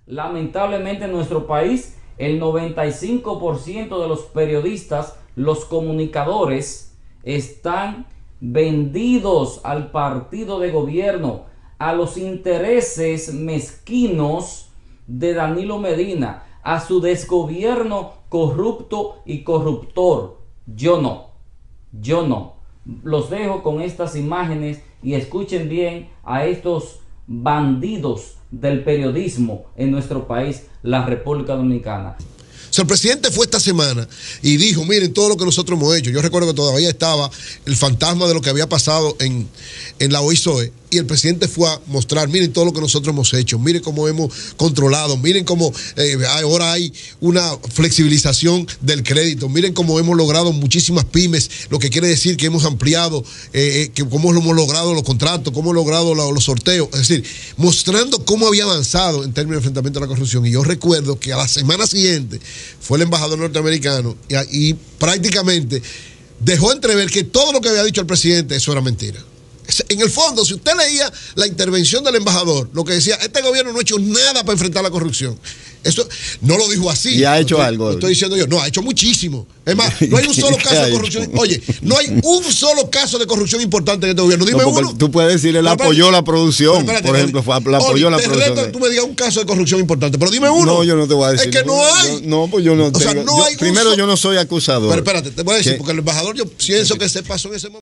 Lamentablemente en nuestro país, el 95% de los periodistas, los comunicadores, están vendidos al partido de gobierno, a los intereses mezquinos de Danilo Medina, a su desgobierno corrupto y corruptor. Yo no. Los dejo con estas imágenes y escuchen bien a estos bandidos del periodismo en nuestro país, la República Dominicana. O sea, el presidente fue esta semana y dijo, miren todo lo que nosotros hemos hecho. Yo recuerdo que todavía estaba el fantasma de lo que había pasado en la OISOE, y el presidente fue a mostrar, miren todo lo que nosotros hemos hecho, miren cómo hemos controlado, miren cómo ahora hay una flexibilización del crédito, miren cómo hemos logrado muchísimas pymes, lo que quiere decir que hemos ampliado, cómo hemos logrado los contratos, cómo hemos logrado los sorteos, es decir, mostrando cómo había avanzado en términos de enfrentamiento a la corrupción. Y yo recuerdo que a la semana siguiente fue el embajador norteamericano y prácticamente dejó entrever que todo lo que había dicho el presidente, eso era mentira. En el fondo, si usted leía la intervención del embajador, lo que decía, este gobierno no ha hecho nada para enfrentar la corrupción. Esto no lo dijo así. Y ha hecho algo. Estoy diciendo yo, no, ha hecho muchísimo. Es más, no hay un solo caso de corrupción. Oye, no hay un solo caso de corrupción importante en este gobierno. Dime uno. Tú puedes decir, él apoyó la producción. Por ejemplo, apoyó la producción. Tú me digas un caso de corrupción importante, pero dime uno. No, yo no te voy a decir. Es que no hay. No, pues yo no. O sea, no hay. Primero, yo no soy acusador. Pero espérate, te voy a decir, porque el embajador, yo pienso que se pasó en ese momento.